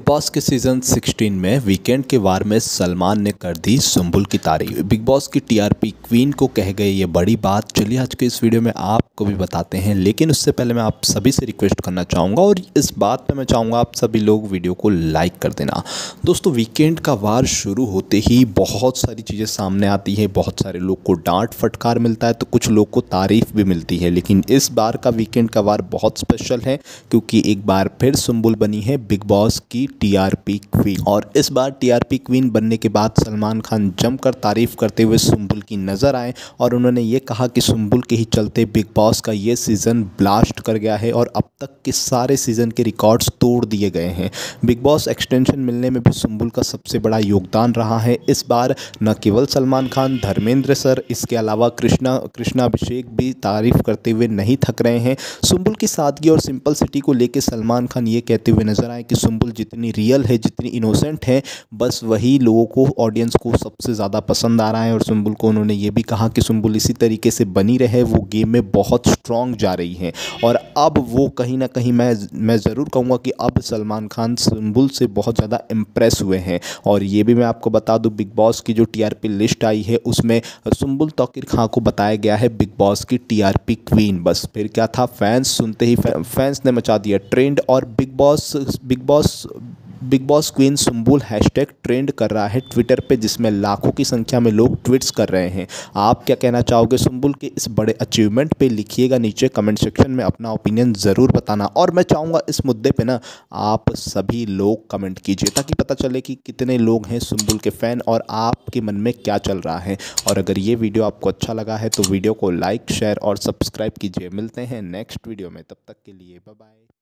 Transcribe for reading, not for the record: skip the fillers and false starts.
Big boss के season 16 में weekend के वार में सलमान ने कर दी सुम्बुल की तारीफ। बिग बॉस की टीआरपी क्वीन को कह गए ये बड़ी बात। चलिए आज के इस वीडियो में आपको भी बताते हैं, लेकिन उससे पहले मैं आप सभी से रिक्वेस्ट करना चाहूँगा और इस बात पे मैं चाहूँगा आप सभी लोग वीडियो को लाइक कर देना। दोस्तों, वीकेंड का वार शुरू होते ही बहुत सारी चीज़ें सामने आती हैं, बहुत सारे लोग को डांट फटकार मिलता है तो कुछ लोग को तारीफ भी मिलती है। लेकिन इस बार का वीकेंड का वार बहुत स्पेशल है क्योंकि एक बार फिर सुम्बुल बनी है बिग बॉस की टीआरपी क्वीन। और इस बार टीआरपी क्वीन बनने के बाद सलमान खान जमकर तारीफ करते हुए सुम्बुल की नज़र आए और उन्होंने ये कहा कि सुम्बुल के ही चलते बिग बॉस का ये सीज़न ब्लास्ट कर गया है और अब तक के सारे सीज़न के रिकॉर्ड्स तोड़ दिए गए हैं। बिग बॉस एक्सटेंशन मिलने में भी सुम्बुल का सबसे बड़ा योगदान रहा है। इस बार न केवल सलमान खान, धर्मेंद्र सर, इसके अलावा कृष्णा अभिषेक भी तारीफ करते हुए नहीं थक रहे हैं। सुम्बुल की सादगी और सिंपलिसिटी को लेकर सलमान खान ये कहते हुए नजर आए कि सुम्बुल जितनी रियल है, जितनी इनोसेंट है, बस वही लोगों को, ऑडियंस को सबसे ज़्यादा पसंद आ रहा है। और सुम्बुल को उन्होंने ये भी कहा कि सुम्बुल इसी तरीके से बनी रहे, वो गेम में बहुत स्ट्रॉन्ग जा रही हैं। और अब वो कहीं ना कहीं मैं ज़रूर कहूँगा कि अब सलमान खान सुम्बुल से बहुत ज़्यादा इम्प्रेस हुए हैं। और ये भी मैं आपको बता दूँ, बिग बॉस की जो टीआरपी लिस्ट आई है उसमें सुम्बुल तौकीर खां को बताया गया है बिग बॉस की टीआरपी क्वीन। बस फिर क्या था, फैंस सुनते ही फैंस ने मचा दिया ट्रेंड और big boss queen Sumbul hashtag trend कर रहा है ट्विटर पे, जिसमें लाखों की संख्या में लोग ट्वीट्स कर रहे हैं। आप क्या कहना चाहोगे सुम्बुल के इस बड़े अचीवमेंट पे? लिखिएगा नीचे कमेंट सेक्शन में, अपना ओपिनियन ज़रूर बताना। और मैं चाहूँगा इस मुद्दे पे ना आप सभी लोग कमेंट कीजिए ताकि पता चले कि कितने लोग हैं सुम्बुल के फ़ैन और आपके मन में क्या चल रहा है। और अगर ये वीडियो आपको अच्छा लगा है तो वीडियो को लाइक, शेयर और सब्सक्राइब कीजिए। मिलते हैं नेक्स्ट वीडियो में, तब तक के लिए बाय बाय।